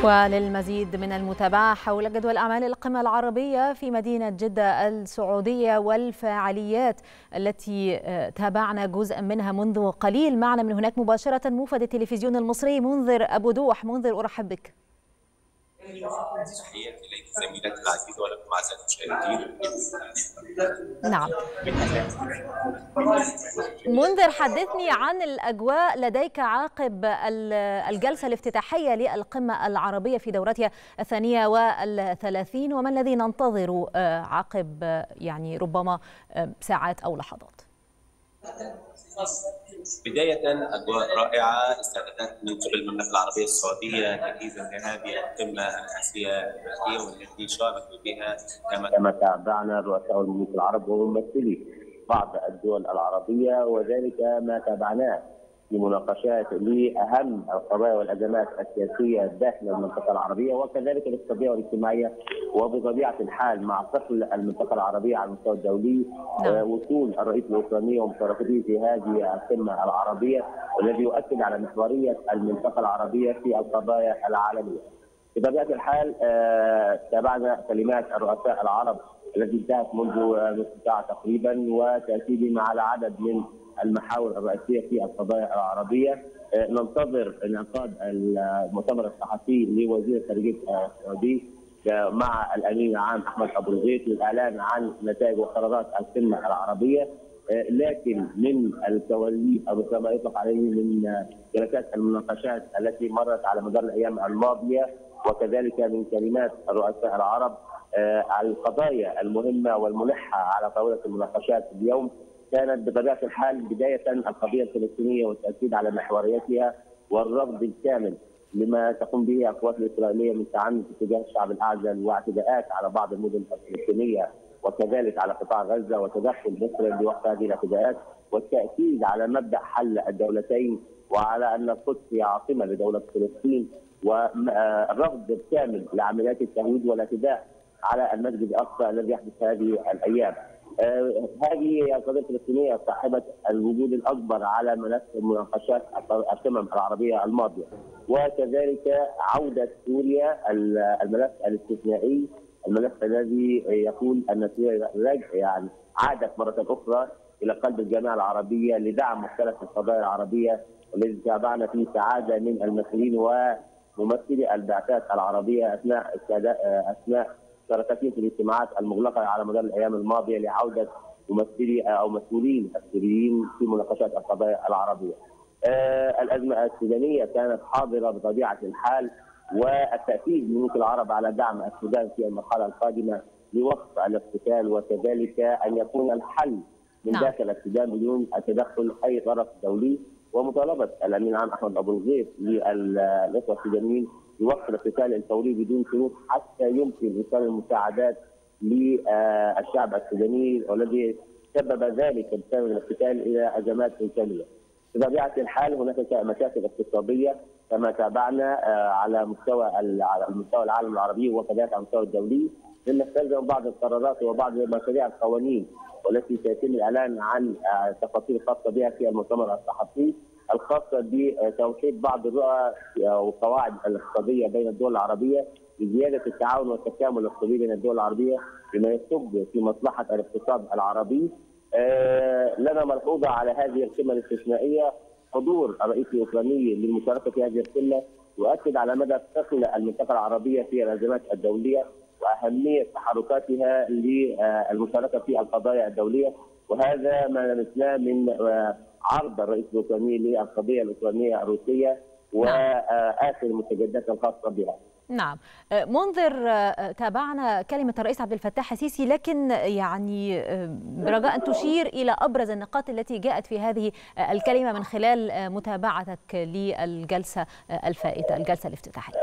وللمزيد من المتابعة حول جدول أعمال القمة العربية في مدينة جدة السعودية والفعاليات التي تابعنا جزءا منها منذ قليل، معنا من هناك مباشرة موفد التلفزيون المصري منذر أبو دوح. منذر، أرحب بك. تحياتي لك زميلتي العزيزه ولكم اعزائي المشاهدين. نعم، منذر، حدثني عن الأجواء لديك عقب الجلسة الافتتاحية للقمة العربية في دورتها 32، وما الذي ننتظره عقب ربما ساعات أو لحظات؟ بداية أجواء رائعة استعدادات من قبل المملكة العربية السعودية تجهيزا لهذه القمة الآسيوية والتي شاركوا بها كما تابعنا رؤساء الملوك العرب وممثلي بعض الدول العربية، وذلك ما تابعناه في مناقشات لأهم القضايا والأزمات السياسية داخل المنطقة العربية وكذلك الاقتصادية والاجتماعية. وبطبيعة الحال مع ثقل المنطقة العربية على المستوى الدولي وصول الرئيس الأوكراني ومشاركته في هذه القمة العربية، والذي يؤكد على محورية المنطقة العربية في القضايا العالمية. بطبيعة الحال تابعنا كلمات الرؤساء العرب التي انتهت منذ نصف ساعة تقريبا، وتأكيدهم على عدد من المحاور الرئيسية في القضايا العربية. ننتظر انعقاد المؤتمر الصحفي لوزير الخارجية السعودي مع الأمين العام أحمد أبو الغيث للإعلان عن نتائج وقرارات القمة العربية، لكن من الكواليس أو كما يطلق عليه من جلسات المناقشات التي مرت على مدار الأيام الماضية وكذلك من كلمات الرؤساء العرب، القضايا المهمة والملحة على طاولة المناقشات اليوم كانت بطبيعة الحال بداية القضية الفلسطينية والتأكيد على محوريتها والرفض الكامل لما تقوم به القوات الإسرائيلية من تعنت تجاه الشعب الأعزل واعتداءات على بعض المدن الفلسطينية وكذلك على قطاع غزة وتدخل مصر لوقف هذه الاعتداءات، والتأكيد على مبدأ حل الدولتين وعلى أن القدس هي عاصمة لدولة فلسطين، والرفض الكامل لعمليات التهويد والاعتداء على المسجد الأقصى الذي يحدث هذه الأيام. هذه هي القضية الفلسطينية صاحبة الوجود الأكبر على ملف مناقشات القمم العربية الماضية، وكذلك عودة سوريا الملف الاستثنائي، الملف الذي يقول أن سوريا عادت مرة أخرى إلى قلب الجامعة العربية لدعم مختلف القضايا العربية، والذي تابعنا فيه سعادة من المسؤولين وممثلي البعثات العربية أثناء شاركتهم في الاجتماعات المغلقة على مدار الأيام الماضية لعودة ممثلي أو مسؤولين السوريين في مناقشات القضايا العربية. الأزمة السودانية كانت حاضرة بطبيعة الحال، والتأكيد من ملوك العرب على دعم السودان في المرحلة القادمة لوقف الاقتتال وكذلك أن يكون الحل من داخل السودان بدون التدخل أي طرف دولي، ومطالبة الأمين العام أحمد أبو الغيث للإخوة السودانيين بوقف الاقتتال الفوري بدون شروط حتى يمكن إيصال المساعدات للشعب السوداني، والذي سبب ذلك بسبب الاقتتال إلى أزمات كاملة. بطبيعة الحال هناك مشاكل اقتصادية كما تابعنا على مستوى العالم العربي وكذلك على المستوى الدولي، مما استلزم بعض القرارات وبعض مشاريع القوانين والتي سيتم الإعلان عن تفاصيل خاصة بها في المؤتمر الصحفي الخاصة بتوحيد بعض الرؤى والقواعد الاقتصادية بين الدول العربية لزيادة التعاون والتكامل الاقتصادي بين الدول العربية بما يصب في مصلحة الاقتصاد العربي. لنا ملحوظة على هذه القمة الاستثنائية حضور الرئيس الأوكراني للمشاركة في هذه القمة، يؤكد على مدى ثقل المنطقة العربية في الأزمات الدولية وأهمية تحركاتها للمشاركة في القضايا الدولية، وهذا ما لمسناه من عرض الرئيس الأوكراني للقضية الأوكرانية الروسية وآخر المستجدات الخاصة بها. نعم، منذر، تابعنا كلمة الرئيس عبد الفتاح السيسي، لكن برجاء أن تشير إلى أبرز النقاط التي جاءت في هذه الكلمة من خلال متابعتك للجلسة الفائتة، الجلسة الافتتاحية.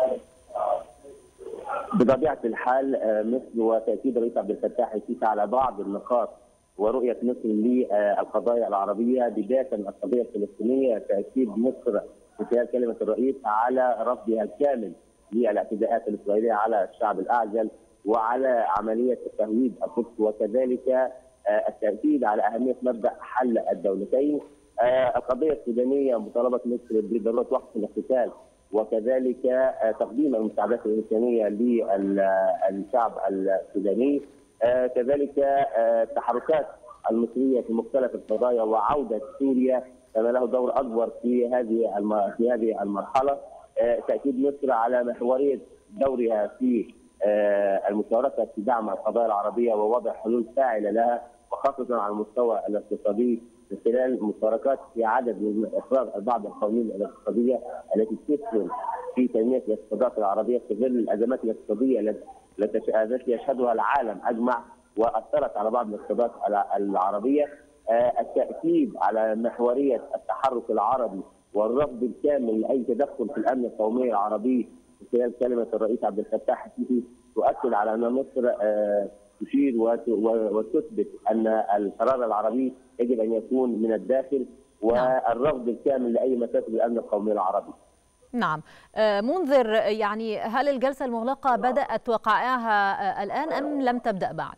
بطبيعة الحال مثل وتأكيد الرئيس عبد الفتاح السيسي على بعض النقاط ورؤية مصر للقضايا العربية، بداية القضية الفلسطينية تأكيد مصر من خلال كلمة الرئيس على رفضها الكامل للاعتداءات الإسرائيلية على الشعب الأعزل وعلى عملية تهويد القدس، وكذلك التأكيد على أهمية مبدأ حل الدولتين. القضية السودانية مطالبة مصر بضرورة وقف الاقتتال وكذلك تقديم المساعدات الإنسانية للشعب السوداني، كذلك التحركات المصرية في مختلف القضايا وعودة سوريا كان له دور أكبر في هذه المرحلة. تأكيد مصر على محورية دورها في المشاركة في دعم القضايا العربية ووضع حلول فاعلة لها، وخاصة على المستوى الاقتصادي من خلال مشاركات في عدد من إخراج بعض القوانين الاقتصادية التي تسهم في تنمية الاقتصادات العربية في ظل الأزمات الاقتصادية التي يشهدها العالم أجمع وأثرت على بعض الاقتصادات العربية. التأكيد على محورية التحرك العربي والرفض الكامل لأي تدخل في الأمن القومي العربي من خلال كلمة الرئيس عبد الفتاح السيسي تؤكد على أن مصر تشير وتثبت أن القرار العربي يجب أن يكون من الداخل، والرفض الكامل لأي مفاسد الأمن القومي العربي. نعم منذر، يعني هل الجلسة المغلقة بدأت وقائعها الآن أم لم تبدأ بعد؟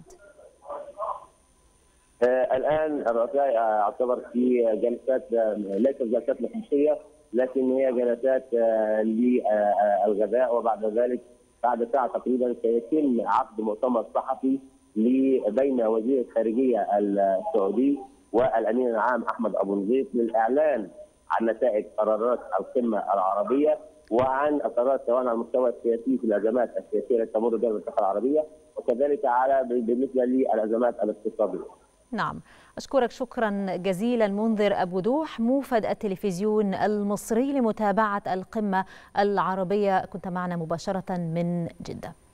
الآن الرؤساء يعتبر في جلسات ليست جلسات نقاشية، لكن هي جلسات للغذاء، وبعد ذلك بعد ساعة تقريبا سيتم عقد مؤتمر صحفي بين وزير الخارجية السعودي والأمين العام أحمد أبو نظيف للإعلان عن نتائج قرارات القمة العربية وعن القرارات سواء على المستوى السياسي في الأزمات السياسية التي تمر بها المنطقة العربية، وكذلك بالنسبة للأزمات الاقتصادية. نعم، أشكرك شكرا جزيلا منذر أبو دوح، موفد التلفزيون المصري لمتابعة القمة العربية، كنت معنا مباشرة من جدة.